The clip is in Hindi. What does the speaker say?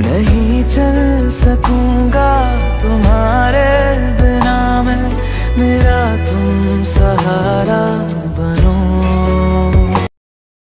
नहीं चल सकूंगा तुम्हारे बिना मैं, मेरा तुम सहारा।